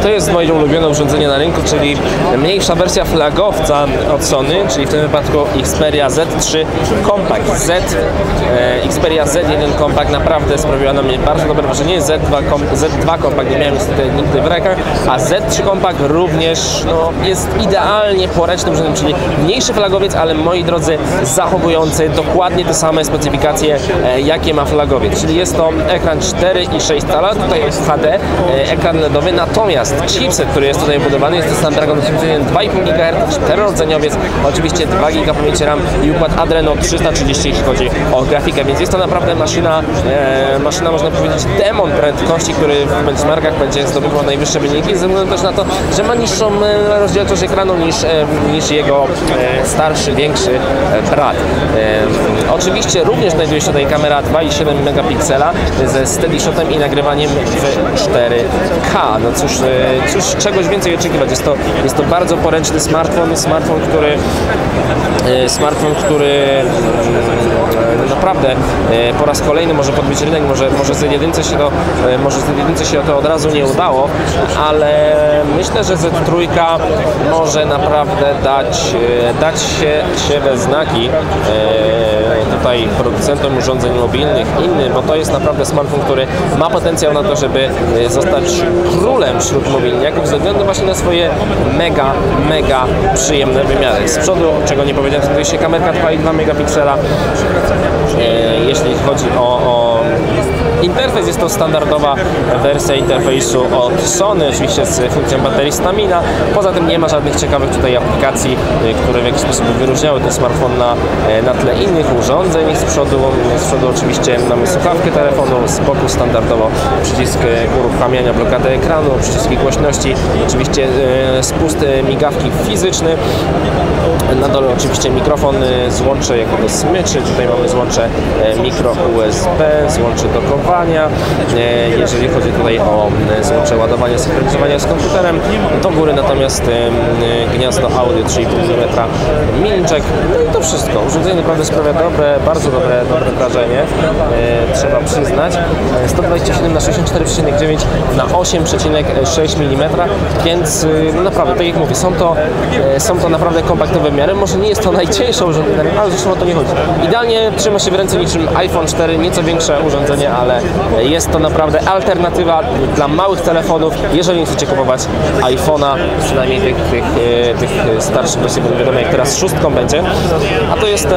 To jest moje ulubione urządzenie na rynku, czyli mniejsza wersja flagowca od Sony, czyli w tym wypadku Xperia Z3 Compact. Xperia Z1 Compact naprawdę sprawiła na mnie bardzo dobre wrażenie. Z2 Compact nie miałem niestety nigdy w rękach, a Z3 Compact również jest idealnie poręcznym urządzeniem, czyli mniejszy flagowiec, ale moi drodzy, zachowujący dokładnie te same specyfikacje, jakie ma flagowiec, czyli jest to ekran 4,6 cala, tutaj jest HD, ekran LEDowy, natomiast chipset, który jest tutaj budowany, jest to Snapdragon 2,5 GHz, 4-rdzeniowiec, oczywiście 2 GB pamięci RAM i układ Adreno 330, jeśli chodzi o grafikę, więc jest to naprawdę maszyna, można powiedzieć, demon prędkości, który w benchmarkach będzie zdobywał najwyższe wyniki, ze względu też na to, że ma niższą rozdzielczość ekranu niż jego starszy, większy brat. Oczywiście również znajduje się tutaj kamera 2,7 megapiksela ze steady shotem i nagrywaniem w 4K. No cóż czegoś więcej oczekiwać. Jest to bardzo poręczny smartfon, który naprawdę po raz kolejny może podbić rynek, może Z1 się to od razu nie udało, ale myślę, że Z3 może naprawdę dać się we znaki tutaj producentom urządzeń mobilnych, innym, bo to jest naprawdę smartfon, który ma potencjał na to, żeby zostać królem wśród mobilniaków ze względu właśnie na swoje mega przyjemne wymiary. Z przodu, czego nie powiedziałem, znajduje się kamerka 2,2 megapiksela. Jeśli chodzi o interfejs, jest to standardowa wersja interfejsu od Sony, oczywiście z funkcją baterii Stamina. Poza tym nie ma żadnych ciekawych tutaj aplikacji, które w jakiś sposób wyróżniały ten smartfon na tle innych urządzeń. Z przodu oczywiście mamy słuchawkę telefonu, z boku standardowo przycisk uruchamiania blokady ekranu, przyciski głośności, oczywiście spust migawki fizyczny. Na dole oczywiście mikrofon, złącze jako do smyczy, tutaj mamy złącze mikro USB, złącze do kowania. Jeżeli chodzi tutaj o złącze ładowania, synchronizowania z komputerem, do góry natomiast gniazdo audio 3,5 mm milczek. No i to wszystko. Urządzenie naprawdę sprawia bardzo dobre wrażenie, trzeba przyznać. 127 na 64,9 na 8,6 mm, więc naprawdę, tak jak mówię, są to naprawdę kompaktowe miary. Może nie jest to najcieńsze urządzenie, ale zresztą o to nie chodzi. Idealnie trzyma się w ręce niczym iPhone 4, nieco większe urządzenie, ale jest to naprawdę alternatywa dla małych telefonów, jeżeli chcecie kupować iPhone'a, przynajmniej tych starszych wersji, bo nie wiadomo jak teraz 6 będzie. A to jest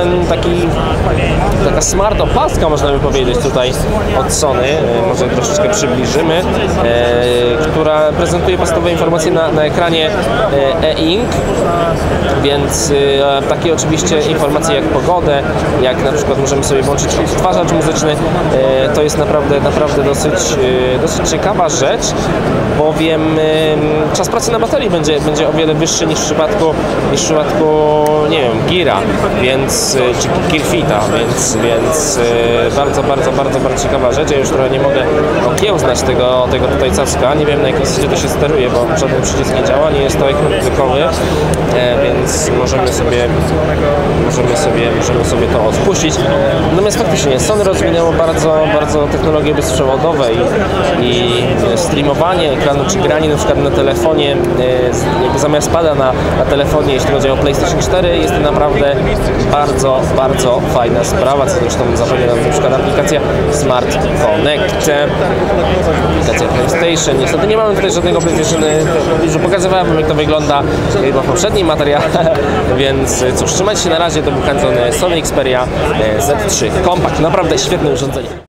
taka smart opaska, można by powiedzieć, tutaj od Sony, może troszeczkę przybliżymy, która prezentuje podstawowe informacje na ekranie e-ink, więc takie oczywiście informacje jak pogodę, jak na przykład możemy sobie włączyć odtwarzacz muzyczny. To jest naprawdę dosyć ciekawa rzecz, bowiem czas pracy na baterii będzie o wiele wyższy niż w przypadku nie wiem, Gira, czy Gearfita, więc bardzo ciekawa rzecz. Ja już trochę nie mogę okiełznać tego tutaj cacka. Nie wiem, na jakiej zasadzie to się steruje, bo żaden przycisk nie działa, nie jest to ekran dotykowy, więc możemy sobie to odpuścić. Natomiast faktycznie Sony rozwinęło bardzo technologie bezprzewodowe i streamowanie ekranu, czy granie na przykład na telefonie, jakby zamiast pada na telefonie, jeśli chodzi o PlayStation 4, jest to naprawdę bardzo fajna sprawa, co zresztą zapewnia nam na przykład aplikacja Smart Connect, aplikacja PlayStation. Niestety nie mamy tutaj żadnego PlayStation, już pokazywałem wam jak to wygląda w poprzednim materiale, więc cóż, trzymajcie się na razie, to był kręcony Sony Xperia Z3 Compact, naprawdę świetne urządzenie.